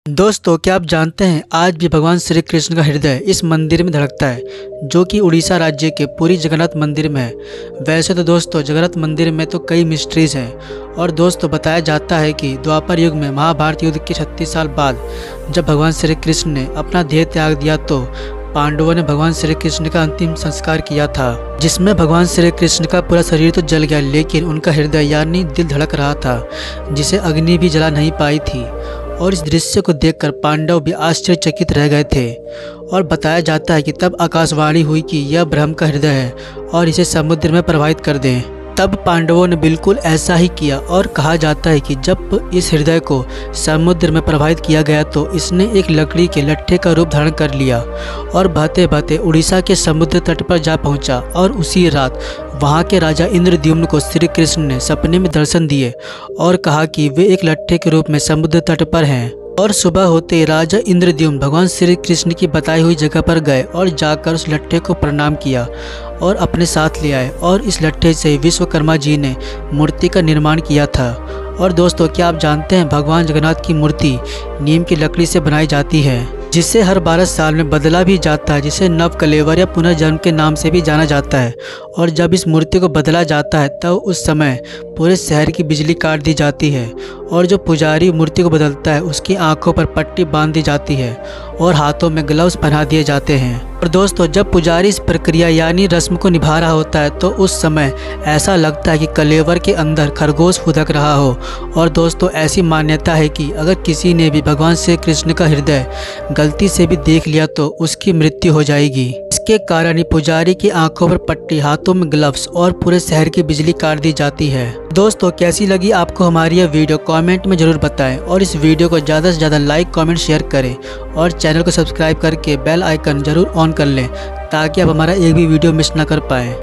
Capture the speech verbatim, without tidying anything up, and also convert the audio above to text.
दोस्तों, क्या आप जानते हैं आज भी भगवान श्री कृष्ण का हृदय इस मंदिर में धड़कता है जो कि उड़ीसा राज्य के पुरी जगन्नाथ मंदिर में है। वैसे तो दोस्तों जगन्नाथ मंदिर में तो कई मिस्ट्रीज हैं और दोस्तों बताया जाता है कि द्वापर युग में महाभारत युद्ध के छत्तीस साल बाद जब भगवान श्री कृष्ण ने अपना देह त्याग दिया तो पांडवों ने भगवान श्री कृष्ण का अंतिम संस्कार किया था, जिसमें भगवान श्री कृष्ण का पूरा शरीर तो जल गया लेकिन उनका हृदय यानी दिल धड़क रहा था, जिसे अग्नि भी जला नहीं पाई थी। और इस दृश्य को देखकर पांडव भी आश्चर्यचकित रह गए थे और बताया जाता है कि तब आकाशवाणी हुई कि यह ब्रह्म का हृदय है और इसे समुद्र में प्रवाहित कर दें। तब पांडवों ने बिल्कुल ऐसा ही किया और कहा जाता है कि जब इस हृदय को समुद्र में प्रवाहित किया गया तो इसने एक लकड़ी के लट्ठे का रूप धारण कर लिया और बहते बहते उड़ीसा के समुद्र तट पर जा पहुंचा। और उसी रात वहां के राजा इंद्रद्युम्न को श्री कृष्ण ने सपने में दर्शन दिए और कहा कि वे एक लट्ठे के रूप में समुद्र तट पर हैं। और सुबह होते राजा इंद्रद्युम्न भगवान श्री कृष्ण की बताई हुई जगह पर गए और जाकर उस लट्ठे को प्रणाम किया और अपने साथ ले आए और इस लट्ठे से विश्वकर्मा जी ने मूर्ति का निर्माण किया था। और दोस्तों, क्या आप जानते हैं भगवान जगन्नाथ की मूर्ति नीम की लकड़ी से बनाई जाती है, जिसे हर बारह साल में बदला भी जाता है, जिसे नव कलेवर या पुनर्जन्म के नाम से भी जाना जाता है। और जब इस मूर्ति को बदला जाता है तब तो उस समय पूरे शहर की बिजली काट दी जाती है और जो पुजारी मूर्ति को बदलता है उसकी आंखों पर पट्टी बांध दी जाती है और हाथों में ग्लव्स पहना दिए जाते हैं। और दोस्तों, जब पुजारी इस प्रक्रिया यानी रस्म को निभा रहा होता है तो उस समय ऐसा लगता है कि कलेवर के अंदर खरगोश फुदक रहा हो। और दोस्तों, ऐसी मान्यता है कि अगर किसी ने भी भगवान श्री कृष्ण का हृदय गलती से भी देख लिया तो उसकी मृत्यु हो जाएगी। इसके कारण ही पुजारी की आंखों पर पट्टी, हाथों में ग्लव्स और पूरे शहर की बिजली काट दी जाती है। दोस्तों, कैसी लगी आपको हमारी यह वीडियो कमेंट में जरूर बताएं और इस वीडियो को ज़्यादा से ज़्यादा लाइक कमेंट शेयर करें और चैनल को सब्सक्राइब करके बेल आइकन जरूर ऑन कर लें ताकि आप हमारा एक भी वीडियो मिस ना कर पाएँ।